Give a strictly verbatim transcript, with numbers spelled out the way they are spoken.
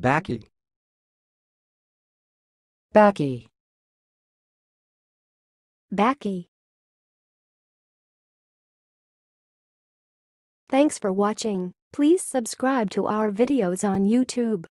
backy, backy, backy. Thanks for watching. Please subscribe to our videos on YouTube.